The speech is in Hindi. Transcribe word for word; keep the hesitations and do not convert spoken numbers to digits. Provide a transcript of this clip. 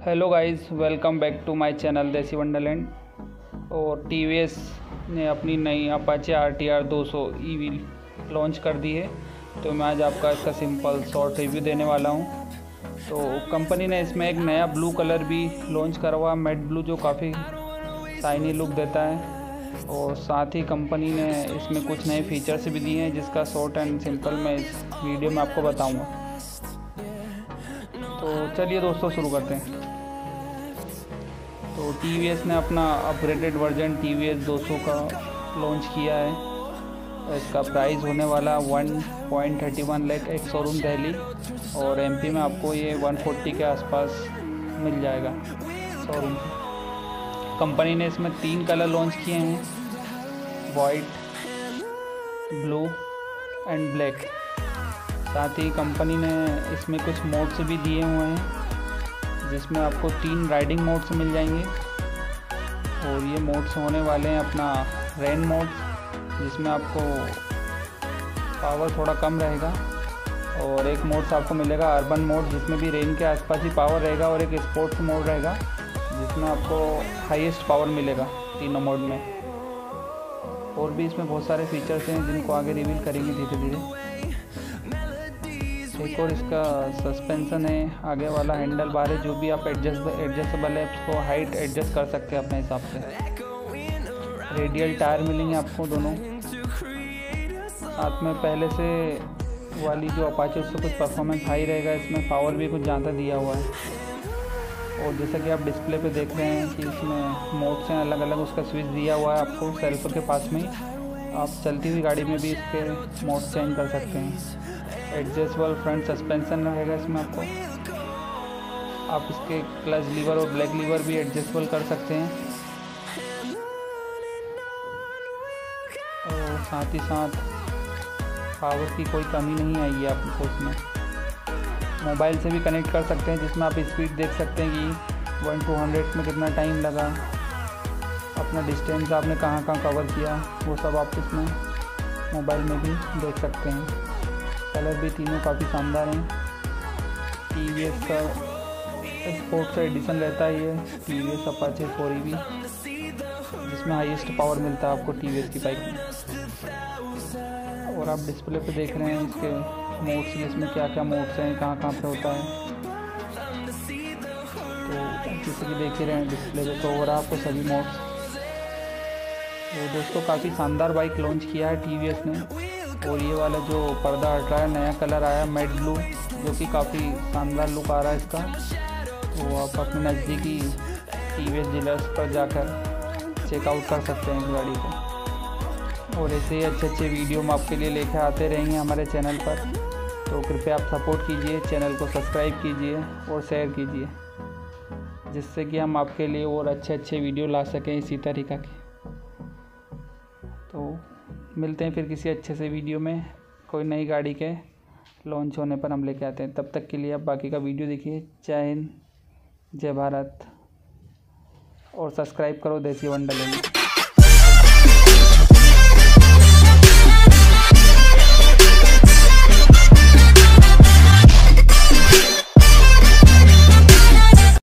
Hello guys, welcome back to my channel Desi wonderland. और टीवीएस ने अपनी नई अपाचे आर टी आर दो सौ ई वी लॉन्च कर दी है। तो मैं आज आपका इसका सिंपल शॉर्ट रिव्यू देने वाला हूं। तो कंपनी ने इसमें एक नया ब्लू कलर भी लॉन्च करा हुआ, मैट ब्लू, जो काफ़ी शाइनी लुक देता है। और साथ ही कंपनी ने इसमें कुछ नए फीचर्स भी दिए हैं, जिसका शॉर्ट एंड सिंपल मैं इस वीडियो में आपको बताऊँगा। तो चलिए दोस्तों, शुरू करते हैं। तो टीवीएस ने अपना अपग्रेडेड वर्जन टीवीएस दो सौ का लॉन्च किया है। तो इसका प्राइस होने वाला one point thirty one lakh एक शोरूम दिल्ली, और एमपी में आपको ये वन फोर्टी के आसपास मिल जाएगा शोरूम। कंपनी ने इसमें तीन कलर लॉन्च किए हैं, वाइट, ब्लू एंड ब्लैक। साथ ही कंपनी ने इसमें कुछ मोड्स भी दिए हुए हैं, जिसमें आपको तीन राइडिंग मोड्स मिल जाएंगे। और ये मोड्स होने वाले हैं अपना रेन मोड, जिसमें आपको पावर थोड़ा कम रहेगा, और एक मोड्स आपको मिलेगा अर्बन मोड, जिसमें भी रेन के आसपास ही पावर रहेगा, और एक स्पोर्ट्स मोड रहेगा जिसमें आपको हाईएस्ट पावर मिलेगा तीनों मोड में। और भी इसमें बहुत सारे फीचर्स हैं जिनको आगे रिवील करेंगे धीरे धीरे। एक और इसका सस्पेंशन है, आगे वाला हैंडल बार है, जो भी आप एडजस्ट एडजस्टेबल है, उसको हाइट एडजस्ट कर सकते हैं अपने हिसाब से। रेडियल टायर मिलेंगे आपको दोनों। साथ में पहले से वाली जो अपाचे, उससे कुछ परफॉर्मेंस हाई रहेगा, इसमें पावर भी कुछ ज़्यादा दिया हुआ है। और जैसा कि आप डिस्प्ले पे देख रहे हैं कि इसमें मोड्स हैं अलग अलग, उसका स्विच दिया हुआ है आपको सेल्फ के पास में ही। आप चलती हुई गाड़ी में भी इसके मोड चेंज कर सकते हैं। एडजस्टेबल फ्रंट सस्पेंशन रहेगा इसमें आपको। आप इसके क्लच लीवर और ब्रेक लीवर भी एडजस्टेबल कर सकते हैं। और साथ ही साथ पावर की कोई कमी नहीं आएगी आपको इसमें। मोबाइल से भी कनेक्ट कर सकते हैं, जिसमें आप स्पीड देख सकते हैं कि वन टू हंड्रेड में कितना टाइम लगा, अपना डिस्टेंस आपने कहाँ कहाँ कवर किया, वो सब आप इसमें मोबाइल में भी देख सकते हैं। कलर भी तीनों काफ़ी शानदार हैं। टीवीएस का स्पोर्ट्स एडिशन रहता है ये TVS Apache four E V, जिसमें हाईएस्ट पावर मिलता है आपको टीवीएस की बाइक में। और आप डिस्प्ले पे देख रहे हैं इसके मोड्स, जिसमें क्या क्या मोड्स हैं, कहाँ कहाँ पे होता है। तो जैसे कि देख ही रहे हैं डिस्प्ले पे, तो और आपको सभी मोड्स। तो दोस्तों, काफ़ी शानदार बाइक लॉन्च किया है टीवीएस ने। और ये वाला जो पर्दा हट रहा है, नया कलर आया मैट ब्लू, जो कि काफ़ी शानदार लुक आ रहा है इसका। तो आप अपने नज़दीकी टीवीएस डीलर्स पर जाकर चेकआउट कर सकते हैं इस गाड़ी को। और ऐसे ही अच्छे अच्छे वीडियो हम आपके लिए लेकर आते रहेंगे हमारे चैनल पर। तो कृपया आप सपोर्ट कीजिए, चैनल को सब्सक्राइब कीजिए और शेयर कीजिए, जिससे कि हम आपके लिए और अच्छे अच्छे वीडियो ला सकें इसी तरीक़ा के। तो मिलते हैं फिर किसी अच्छे से वीडियो में, कोई नई गाड़ी के लॉन्च होने पर हम लेके आते हैं। तब तक के लिए आप बाकी का वीडियो देखिए। जय हिंद, जय भारत, और सब्सक्राइब करो देसी वंडरलैंड।